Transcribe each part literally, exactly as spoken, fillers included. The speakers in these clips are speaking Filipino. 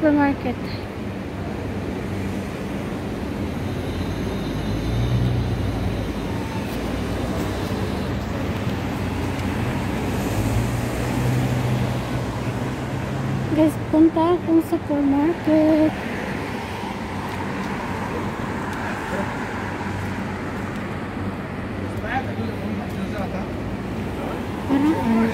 supermarket. Guys, punta akong supermarket. Parang ano?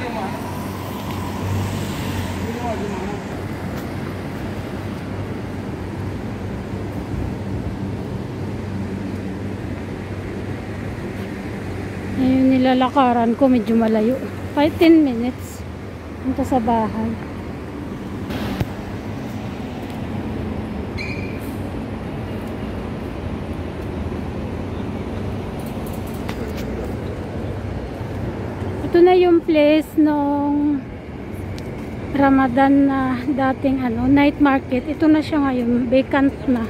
Ayun, nilalakaran ko, medyo malayo. Kahit ten minutes punta sa bahay. Ito na yung place nung Ramadan na dating ano, night market. Ito na siya ngayon, vacant na.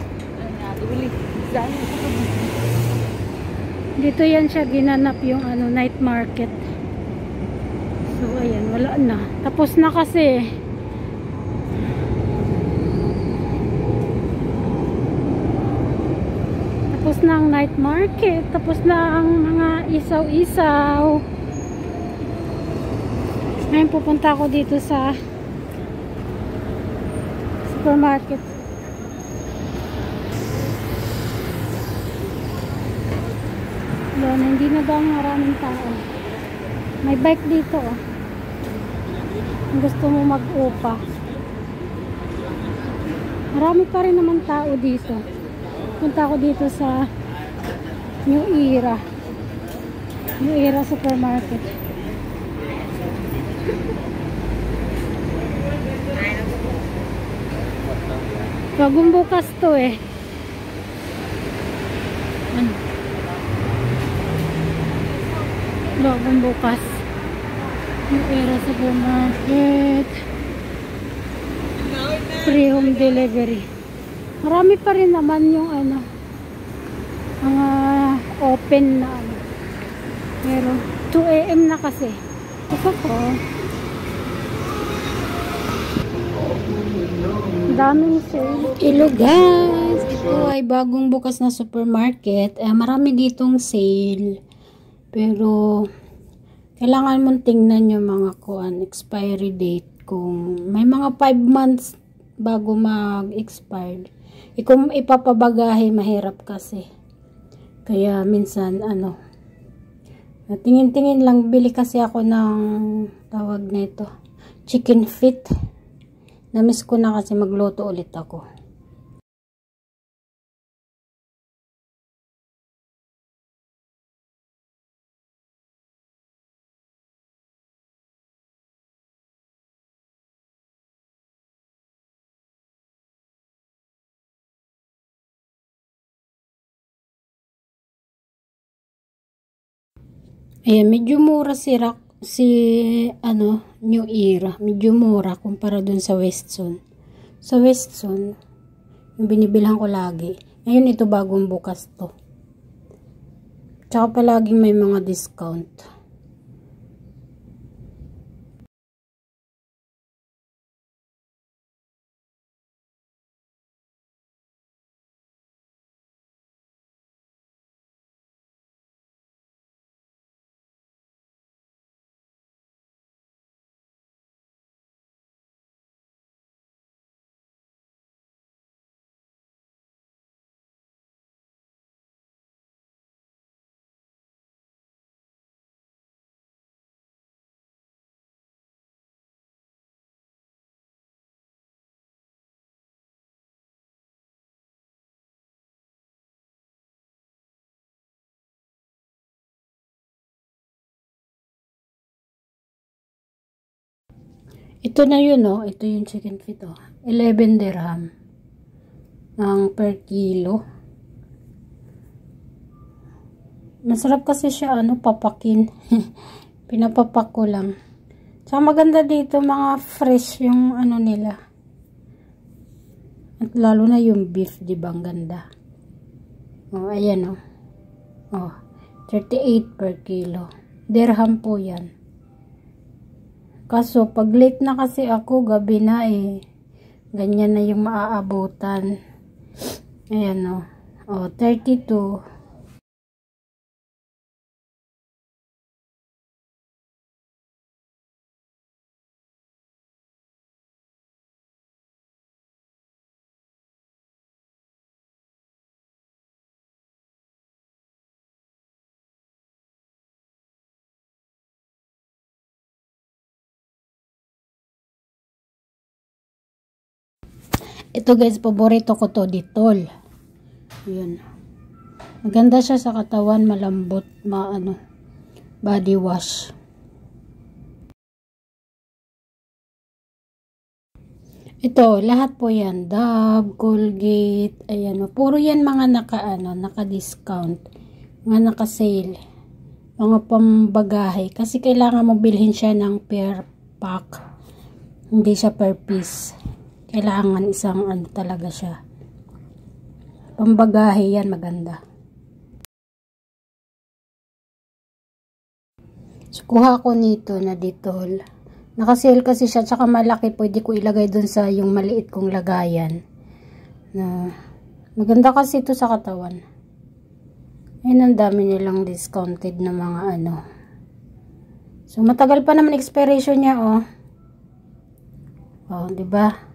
Dito yan siya ginanap yung ano, night market. So ayan, wala na. Tapos na kasi. Tapos na ang night market. Tapos na ang mga isaw-isaw. Ngayon pupunta ako dito sa supermarket. Doon, hindi na daw maraming tao. May bike dito, oh. Kung gusto mo mag-upa. Marami pa rin naman tao dito. Punta ako dito sa New Era. New Era supermarket. Bagong bukas to eh. Ano? Bagong bukas. New Era supermarket. Free home delivery. Marami pa rin naman yung ano, mga open na ano. Pero two A M na kasi. Ito ko. Daming sale. Hello guys, ito ay bagong bukas na supermarket. Eh, marami ditong sale. Pero kailangan mong tingnan yung mga kuan expiry date. Kung may mga five months bago mag-expire. E kung ipapabagahe, mahirap kasi. Kaya minsan ano, tingin-tingin lang, bili kasi ako ng tawag na ito, chicken feet. Namiss ko na kasi magluto ulit ako. Ayan, medyo mura si Rock, si ano, New Era. Medyo mura kumpara dun sa Weston. Sa Weston, yung binibilhan ko lagi. Ngayon ito bagong bukas to. Tsaka palaging may mga discount. Ito na yun, oh. Ito yung chicken feet, oh. eleven dirham ang per kilo. Masarap kasi siya, ano, papakin. Pinapapak ko lang. Tsaka maganda dito, mga fresh yung ano nila. At lalo na yung beef, di ba? Ang ganda. Oh, ayan, oh. Oh, thirty-eight per kilo. Dirham po yan. Kaso, pag late na kasi ako, gabi na eh. Ganyan na yung maaabutan. Ayan o. Oh. Oh, thirty-two. Ito guys, paborito ko to, Dettol. Yun. Maganda siya sa katawan, malambot, maano, body wash. Ito, lahat po yan, Dove, Colgate, ayan, puro yan mga naka, ano, naka-discount, mga naka-sale, mga pambagahe, kasi kailangan mo bilhin siya ng per pack, hindi siya per piece. Kailangan isang ano talaga siya. Pambagahe yan, maganda. So, kuha ko nito na Dettol. Naka-sale kasi siya, tsaka malaki. Pwede ko ilagay dun sa yung maliit kong lagayan. Na, maganda kasi ito sa katawan. Ayun, ang dami nilang discounted na mga ano. So, matagal pa naman expiration niya, oh. Oh, diba?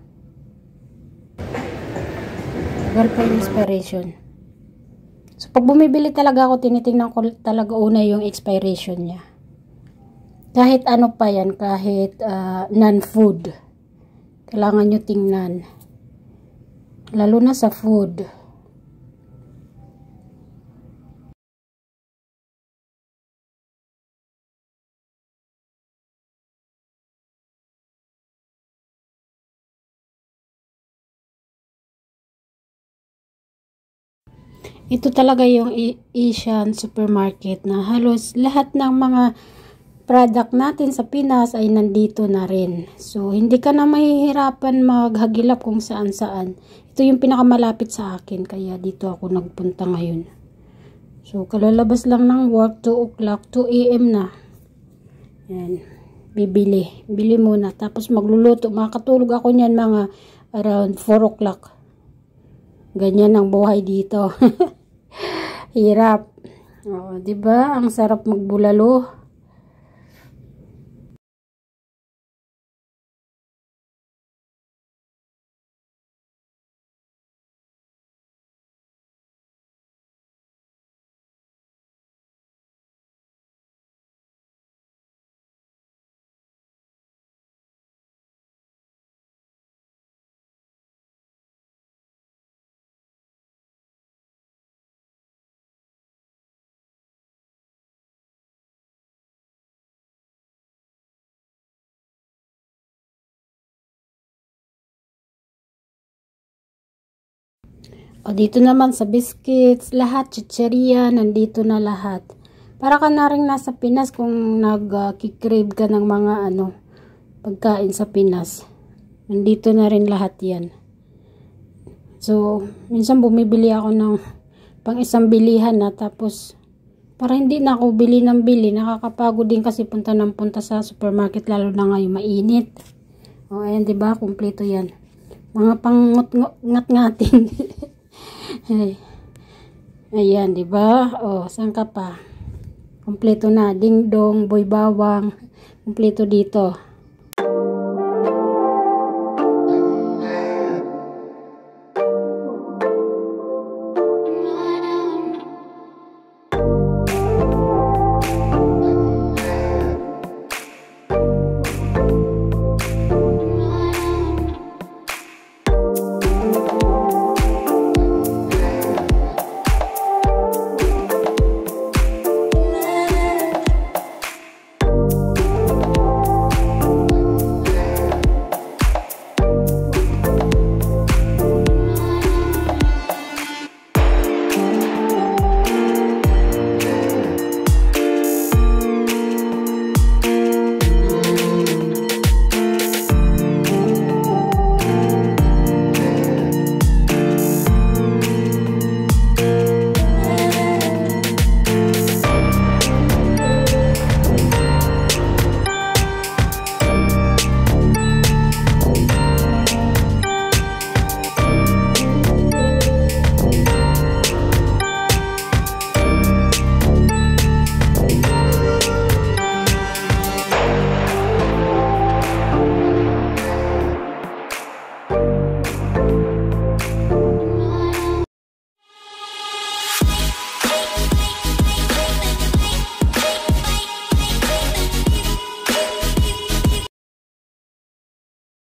Tagal pa yung expiration. So, pag bumibili talaga ako, tinitingnan ko talaga una yung expiration niya. Kahit ano pa yan, kahit uh, non-food. Kailangan nyo tingnan. Lalo na sa food. Ito talaga yung Asian supermarket na halos lahat ng mga product natin sa Pinas ay nandito na rin. So, hindi ka na mahihirapan maghagilap kung saan-saan. Ito yung pinakamalapit sa akin, kaya dito ako nagpunta ngayon. So, kalalabas lang ng work, two o'clock, two A M na. Yan, bibili. Bili muna, tapos magluluto. Makakatulog ako niyan mga around four o'clock. Ganyan ang buhay dito. Hirap. O, diba? Ang sarap magbulalo. O, dito naman sa biscuits, lahat, chicheria, nandito na lahat. Para ka na rin nasa Pinas kung nag-crave uh, ka ng mga ano, pagkain sa Pinas. Nandito na rin lahat yan. So, minsan bumibili ako ng pang isang bilihan na, tapos para hindi na ako bili ng bili. Nakakapagod din kasi punta ng punta sa supermarket, lalo na ngayon mainit. O, ayan, diba? Kumpleto yan. Mga pangngat-ngatin. Ay. Ayan, di ba? Oh, saan ka pa? Kumpleto na. Ding dong, boy bawang. Kumpleto dito.